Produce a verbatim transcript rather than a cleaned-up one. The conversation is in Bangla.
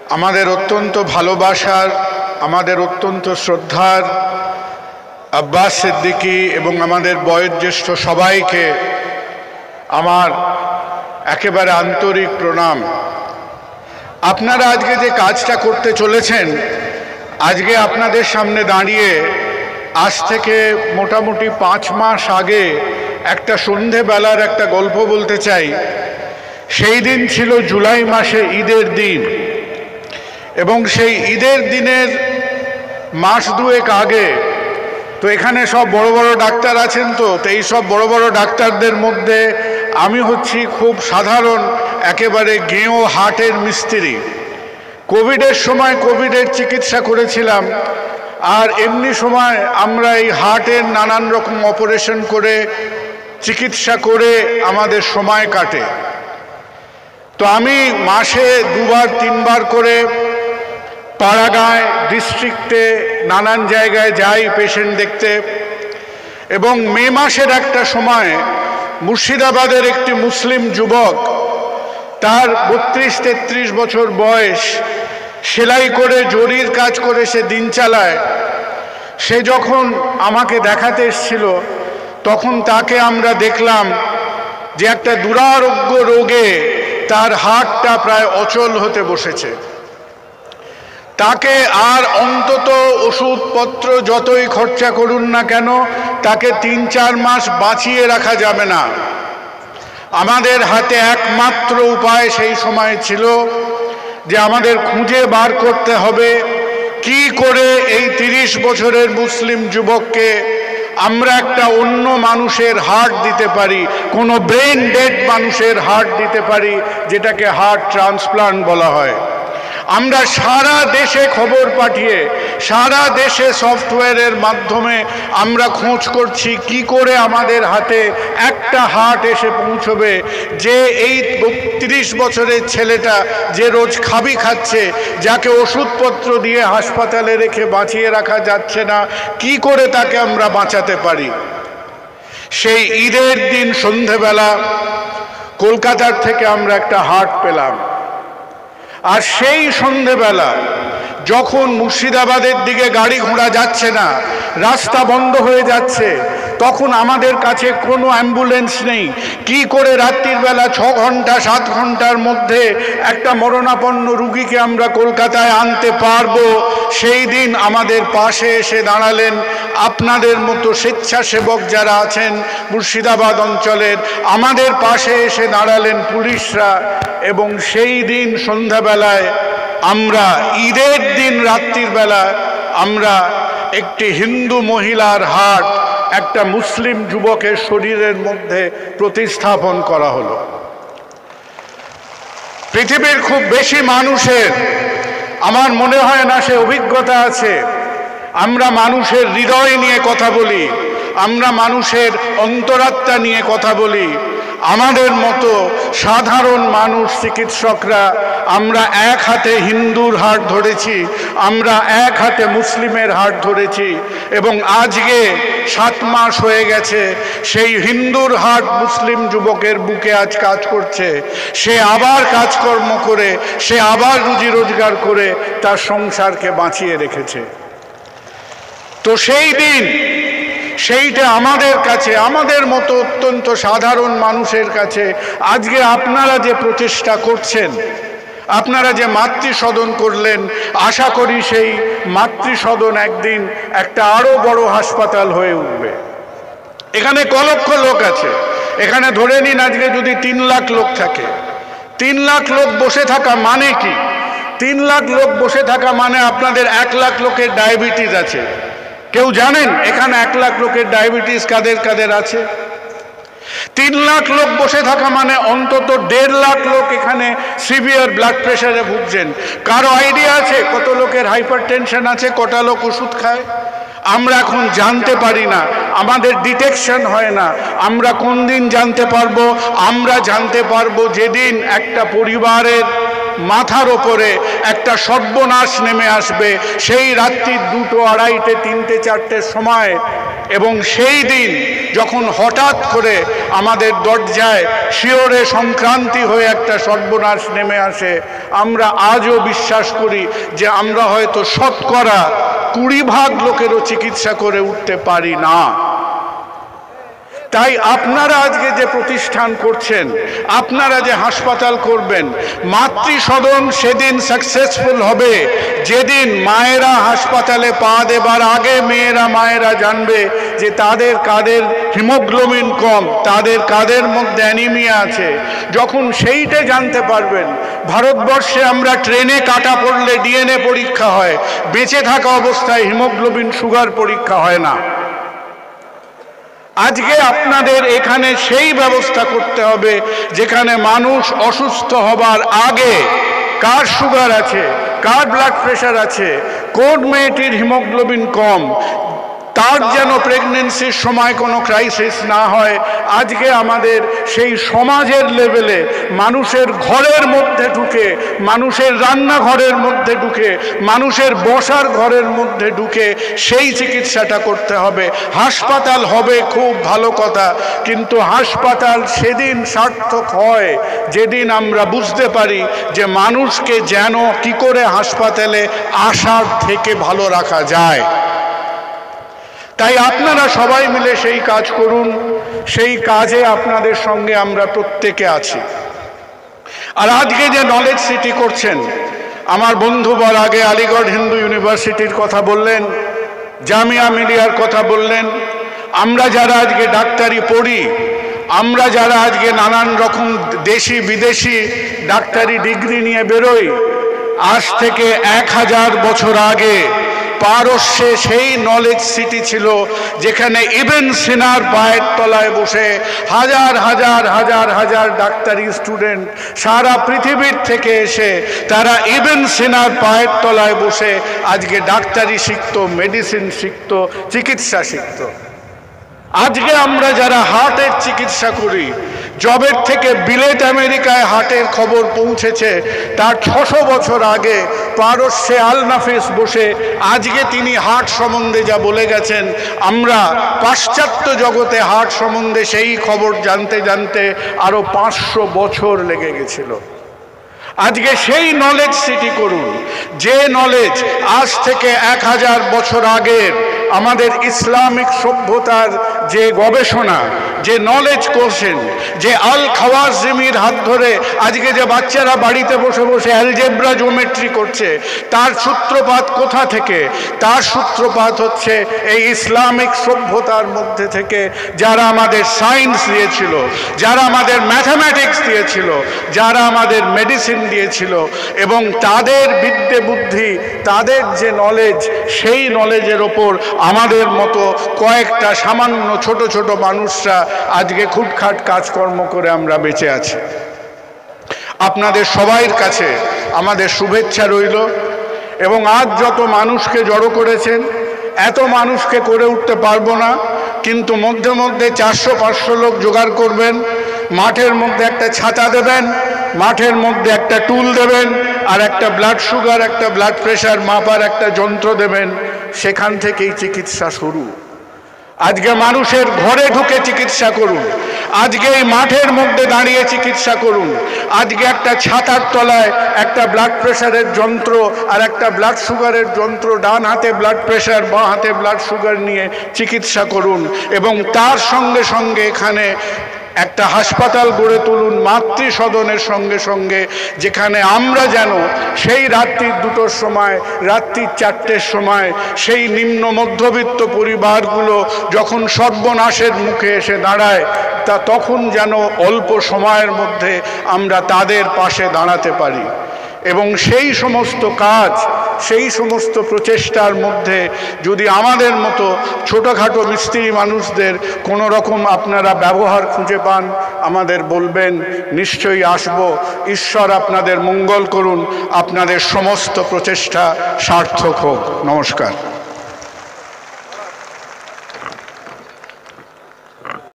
আমাদের অত্যন্ত ভালোবাসার, আমাদের অত্যন্ত শ্রদ্ধার আব্বাস সিদ্দিকী এবং আমাদের বয়োজ্যেষ্ঠ সবাইকে আমার একেবারে আন্তরিক প্রণাম। আপনারা আজকে যে কাজটা করতে চলেছেন, আজকে আপনাদের সামনে দাঁড়িয়ে আজ থেকে মোটামুটি পাঁচ মাস আগে একটা সন্ধেবেলার একটা গল্প বলতে চাই। সেই দিন ছিল জুলাই মাসে ঈদের দিন, এবং সেই ঈদের দিনের মাস দুয়েক আগে তো এখানে সব বড় বড় ডাক্তার আছেন, তো এই সব বড় বড় ডাক্তারদের মধ্যে আমি হচ্ছি খুব সাধারণ একেবারে গেঁয়ো হার্টের মিস্ত্রি। কোভিডের সময় কোভিডের চিকিৎসা করেছিলাম, আর এমনি সময় আমরা এই হার্টের নানান রকম অপারেশন করে চিকিৎসা করে আমাদের সময় কাটে। তো আমি মাসে দুবার তিনবার করে পাড়াগাঁয় ডিস্ট্রিক্টে নানান জায়গায় যাই পেশেন্ট দেখতে। এবং মে মাসের একটা সময় মুর্শিদাবাদের একটি মুসলিম যুবক, তার বত্রিশ তেত্রিশ বছর বয়স, সেলাই করে জরির কাজ করে সে দিন চালায়। সে যখন আমাকে দেখাতে এসেছিল, তখন তাকে আমরা দেখলাম যে একটা দুরারোগ্য রোগে তার হার্টটা প্রায় অচল হতে বসেছে। তাকে আর অন্তত ওষুধপত্র যতই খরচা করুন না কেন, তাকে তিন চার মাস বাঁচিয়ে রাখা যাবে না। আমাদের হাতে একমাত্র উপায় সেই সময় ছিল যে আমাদের খুঁজে বার করতে হবে কি করে এই তিরিশ বছরের মুসলিম যুবককে আমরা একটা অন্য মানুষের হার্ট দিতে পারি, কোনো ব্রেন ডেড মানুষের হার্ট দিতে পারি, যেটাকে হার্ট ট্রান্সপ্লান্ট বলা হয়। আমরা সারা দেশে খবর পাঠিয়ে, সারা দেশে সফটওয়্যারের মাধ্যমে আমরা খোঁজ করছি কি করে আমাদের হাতে একটা হার্ট এসে পৌঁছবে, যে এই বত্রিশ বছরের ছেলেটা যে রোজ খাবি খাচ্ছে, যাকে ওষুধপত্র দিয়ে হাসপাতালে রেখে বাঁচিয়ে রাখা যাচ্ছে না, কি করে তাকে আমরা বাঁচাতে পারি। সেই ঈদের দিন সন্ধেবেলা কলকাতার থেকে আমরা একটা হার্ট পেলাম। আর সেই সন্ধেবেলা যখন মুর্শিদাবাদের দিকে গাড়ি ঘোড়া যাচ্ছে না, রাস্তা বন্ধ হয়ে যাচ্ছে, তখন আমাদের কাছে কোনো অ্যাম্বুলেন্স নেই। কি করে রাত্রির বেলা ছ ঘন্টা সাত ঘন্টার মধ্যে একটা মরণাপন্ন রুগীকে আমরা কলকাতায় আনতে পারবো, সেই দিন আমাদের পাশে এসে দাঁড়ালেন আপনাদের মতো স্বেচ্ছাসেবক যারা আছেন মুর্শিদাবাদ অঞ্চলের, আমাদের পাশে এসে দাঁড়ালেন পুলিশরা। এবং সেই দিন সন্ধ্যাবেলায় আমরা, ঈদের দিন রাত্রির বেলা আমরা একটি হিন্দু মহিলার হার্ট একটা মুসলিম যুবকের শরীরের মধ্যে প্রতিস্থাপন করা হলো। পৃথিবীর খুব বেশি মানুষের আমার মনে হয় না সে অভিজ্ঞতা আছে। আমরা মানুষের হৃদয় নিয়ে কথা বলি, আমরা মানুষের অন্তরাত্মা নিয়ে কথা বলি। আমাদের মতো সাধারণ মানুষ চিকিৎসকরা আমরা এক হাতে হিন্দুর হার্ট ধরেছি, আমরা এক হাতে মুসলিমের হার্ট ধরেছি, এবং আজকে সাত মাস হয়ে গেছে সেই হিন্দুর হার্ট মুসলিম যুবকের বুকে আজ কাজ করছে। সে আবার কাজকর্ম করে, সে আবার রুজি রোজগার করে তার সংসারকে বাঁচিয়ে রেখেছে। তো সেই দিন সেইটা আমাদের কাছে, আমাদের মতো অত্যন্ত সাধারণ মানুষের কাছে আজকে আপনারা যে প্রচেষ্টা করছেন, আপনারা যে মাতৃসদন করলেন, আশা করি সেই মাতৃসদন একদিন একটা আরো বড় হাসপাতাল হয়ে উঠবে। এখানে ক লক্ষ লোক আছে, এখানে ধরে নিন আজকে যদি তিন লাখ লোক থাকে, তিন লাখ লোক বসে থাকা মানে কি? তিন লাখ লোক বসে থাকা মানে আপনাদের এক লাখ লোকের ডায়াবেটিস আছে। কেউ জানেন এখানে এক লাখ লোকের ডায়াবেটিস কাদের কাদের আছে? তিন লাখ লোক বসে থাকা মানে অন্তত দেড় লাখ লোক এখানে সিভিয়ার ব্লাড প্রেশারে ভুগছেন। কারো আইডিয়া আছে কত লোকের হাইপার টেনশন আছে, কটা লোক ওষুধ খায়? আমরা এখন জানতে পারি না, আমাদের ডিটেকশন হয় না। আমরা কোন দিন জানতে পারবো? আমরা জানতে পারবো যেদিন একটা পরিবারের মাথার ওপরে একটা সর্বনাশ নেমে আসবে। সেই রাত্রি দুটো আড়াইটে তিনটে চারটের সময় এবং সেই দিন যখন হঠাৎ করে আমাদের দরজায় শিওরে সংক্রান্তি হয়ে একটা সর্বনাশ নেমে আসে, আমরা আজও বিশ্বাস করি যে আমরা হয়তো শতকরা কুড়ি ভাগ লোকেরও চিকিৎসা করে উঠতে পারি না। তাই আপনারা আজকে যে প্রতিষ্ঠান করছেন, আপনারা যে হাসপাতাল করবেন, মাতৃসদন সেদিন সাকসেসফুল হবে যেদিন মায়েরা হাসপাতালে পা দেবার আগে মেয়েরা মায়েরা জানবে যে তাদের কাদের হিমোগ্লোবিন কম, তাদের কাদের মধ্যে অ্যানিমিয়া আছে। যখন সেইটা জানতে পারবেন, ভারতবর্ষে আমরা ট্রেনে কাটা পড়লে ডিএনএ পরীক্ষা হয়, বেঁচে থাকা অবস্থায় হিমোগ্লোবিন সুগার পরীক্ষা হয় না। আজকে আপনাদের এখানে সেই ব্যবস্থা করতে হবে যেখানে মানুষ অসুস্থ হবার আগে কার সুগার আছে, কার ব্লাড প্রেশার আছে, কোন মেয়েটির হিমোগ্লোবিন কম, তার যেন প্রেগনেন্সির সময় কোনো ক্রাইসিস না হয়। আজকে আমাদের সেই সমাজের লেভেলে মানুষের ঘরের মধ্যে ঢুকে, মানুষের রান্নাঘরের মধ্যে ঢুকে, মানুষের বসার ঘরের মধ্যে ঢুকে সেই চিকিৎসাটা করতে হবে। হাসপাতাল হবে খুব ভালো কথা, কিন্তু হাসপাতাল সেদিন সার্থক হয় যেদিন আমরা বুঝতে পারি যে মানুষকে যেন কি করে হাসপাতালে আসার থেকে ভালো রাখা যায়। তাই আপনারা সবাই মিলে সেই কাজ করুন, সেই কাজে আপনাদের সঙ্গে আমরা প্রত্যেকে আছি। আর আজকে যে নলেজ সিটি করছেন, আমার বন্ধু বর আগে আলিগড় হিন্দু ইউনিভার্সিটির কথা বললেন, জামিয়া মিলিয়ার কথা বললেন। আমরা যারা আজকে ডাক্তারি পড়ি, আমরা যারা আজকে নানান রকম দেশি বিদেশি ডাক্তারি ডিগ্রি নিয়ে বেরোই, আজ থেকে এক হাজার বছর আগে পারস্যে সেই নলেজ সিটি ছিল যেখানে ইবন সিনার পায়ের তলায় বসে হাজার হাজার হাজার হাজার ডাক্তারি স্টুডেন্ট সারা পৃথিবীর থেকে এসে তারা ইবন সিনার পায়ের তলায় বসে আজকে ডাক্তারি শিখত, মেডিসিন শিখত, চিকিৎসা শিখত। আজকে আমরা যারা হার্টের চিকিৎসা করি, জবের থেকে বিলেত আমেরিকায় হার্টের খবর পৌঁছেছে তার ছশো বছর আগে পারস্যে আল নাফিস বসে আজকে তিনি হার্ট সম্বন্ধে যা বলে গেছেন, আমরা পাশ্চাত্য জগতে হার্ট সম্বন্ধে সেই খবর জানতে জানতে আরো পাঁচশো বছর লেগে গেছিল। আজকে সেই নলেজ সিটি করুন, যে নলেজ আজ থেকে এক হাজার বছর আগের আমাদের ইসলামিক সভ্যতার যে গবেষণা, যে নলেজ কোশ্চেন, যে আল খাওয়াজিমির হাত ধরে আজকে যে বাচ্চারা বাড়িতে বসে বসে অ্যালজেব্রা জিওমেট্রি করছে, তার সূত্রপাত কোথা থেকে? তার সূত্রপাত হচ্ছে এই ইসলামিক সভ্যতার মধ্যে থেকে, যারা আমাদের সায়েন্স দিয়েছিল, যারা আমাদের ম্যাথামেটিক্স দিয়েছিল, যারা আমাদের মেডিসিন দিয়েছিল, এবং তাদের বিদ্যে বুদ্ধি, তাদের যে নলেজ, সেই নলেজের ওপর আমাদের মতো কয়েকটা সামান্য ছোট ছোট মানুষরা আজকে খুটখাট কাজকর্ম করে আমরা বেঁচে আছি। আপনাদের সবাইয়ের কাছে আমাদের শুভেচ্ছা রইল। এবং আজ যত মানুষকে জড়ো করেছেন, এত মানুষকে করে উঠতে পারবো না, কিন্তু মধ্যে মধ্যে চারশো পাঁচশো লোক জোগাড় করবেন, মাঠের মধ্যে একটা ছাতা দেবেন, মাঠের মধ্যে একটা টুল দেবেন, আর একটা ব্লাড সুগার, একটা ব্লাড প্রেশার মাপার একটা যন্ত্র দেবেন। সেখান থেকেই চিকিৎসা শুরু। আজকে মানুষের ঘরে ঢুকে চিকিৎসা করুন, আজকে এই মাঠের মধ্যে দাঁড়িয়ে চিকিৎসা করুন, আজকে একটা ছাতার তলায় একটা ব্লাড প্রেশারের যন্ত্র আর একটা ব্লাড সুগারের যন্ত্র, ডান হাতে ব্লাড প্রেশার, বাঁ হাতে ব্লাড সুগার নিয়ে চিকিৎসা করুন। এবং তার সঙ্গে সঙ্গে এখানে একটা হাসপাতাল গড়ে তুলুন মাতৃসদনের সঙ্গে সঙ্গে, যেখানে আমরা যেন সেই রাত্রির দুটোর সময়, রাত্রির চারটের সময় সেই নিম্ন মধ্যবিত্ত পরিবারগুলো যখন সর্বনাশের মুখে এসে দাঁড়ায়, তা তখন যেন অল্প সময়ের মধ্যে আমরা তাদের পাশে দাঁড়াতে পারি। এবং সেই সমস্ত কাজ, সেই সমস্ত প্রচেষ্টার মধ্যে যদি আমাদের মতো ছোটোখাটো মিস্ত্রি মানুষদের কোনো রকম আপনারা ব্যবহার খুঁজে পান, আমাদের বলবেন, নিশ্চয়ই আসব। ঈশ্বর আপনাদের মঙ্গল করুন, আপনাদের সমস্ত প্রচেষ্টা সার্থক হোক। নমস্কার।